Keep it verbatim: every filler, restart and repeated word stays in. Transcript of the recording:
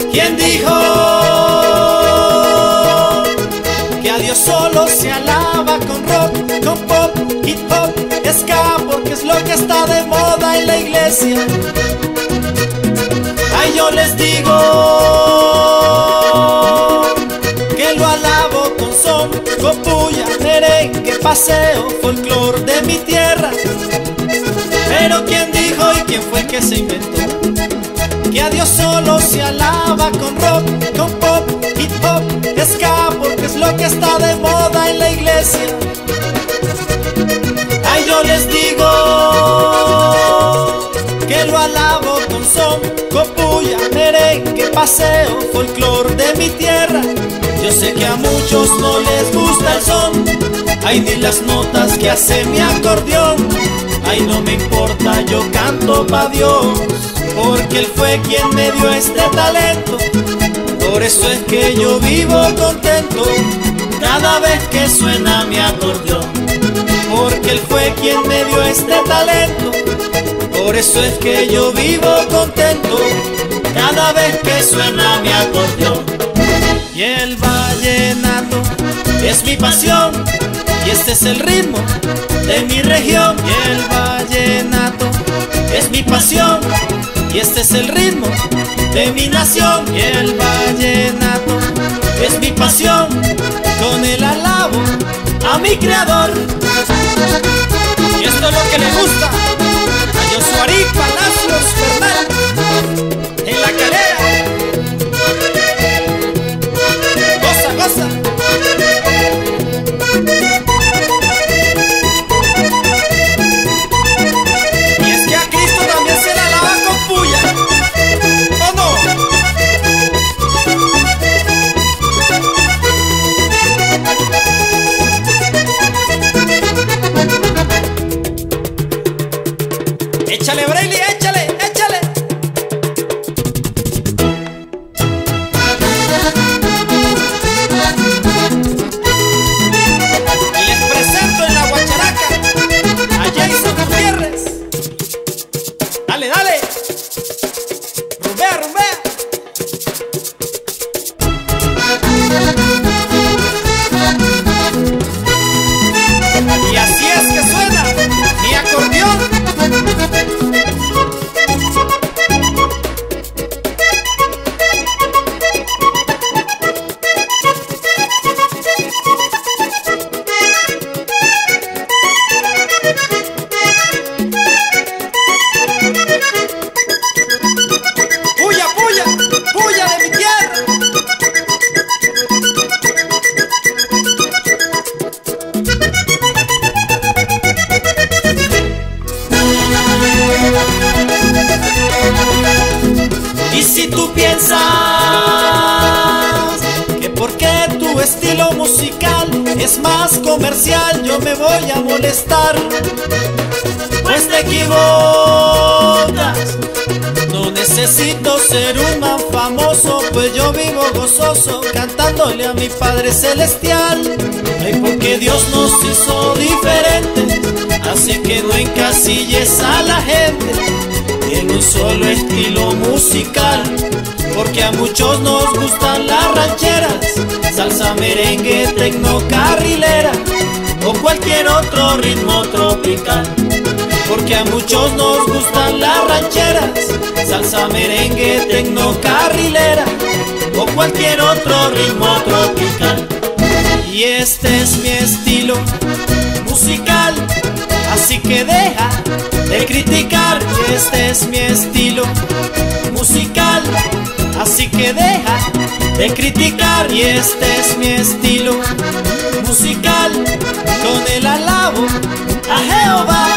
¿Quién dijo que a Dios solo se alaba con rock, con pop, hip hop, ska, porque es lo que está de moda en la iglesia? Ay, yo les digo que lo alabo con son, con puya, merengue, paseo, folclor de mi tierra. Pero ¿quién dijo y quién fue el que se inventó que a Dios solo se alaba con rock, con pop, hip hop, ska, porque es lo que está de moda en la iglesia? Ay, yo les digo que lo alabo con son, con puya, merengue, paseo, folclor de mi tierra. Yo sé que a muchos no les gusta el son, ay, ni las notas que hace mi acordeón. Ay, no me importa, yo canto pa' Dios, porque Él fue quien me dio este talento. Por eso es que yo vivo contento cada vez que suena mi acordeón, porque Él fue quien me dio este talento. Por eso es que yo vivo contento cada vez que suena mi acordeón. Y el vallenato es mi pasión, y este es el ritmo de mi región. Y el vallenato es mi pasión, y este es el ritmo de mi nación. Y el vallenato es mi pasión, con el alabo a mi creador. Y esto es lo que le gusta a Yosuarí Palacios Bernal en la calera. Goza, goza. Y es que a Cristo también se le alaba con puya, ¿o no? Échale, Braille, échale, échale. Y les presento en la guacharaca a Jason Gutiérrez. Dale, dale. Rumbea, rumbea. Y así es que suena mi acordeón. Puya, puya, puya de mi tierra. Y si tú piensas que porque tu estilo musical es más comercial yo me voy a molestar, pues te equivocas. No necesito ser un man famoso, pues yo vivo gozoso cantándole a mi Padre Celestial. Ay, porque Dios nos hizo diferentes, así que no encasilles a la gente en un solo estilo musical, porque a muchos nos gustan las rancheras, salsa, merengue, tecno, carrilera o cualquier otro ritmo tropical. Porque a muchos nos gustan las rancheras, salsa, merengue, tecno, carrilera o cualquier otro ritmo tropical. Y este es mi estilo musical, así que deja de criticar. Y este es mi estilo musical, así que deja de criticar. Y este es mi estilo musical, con el alabo a Jehová.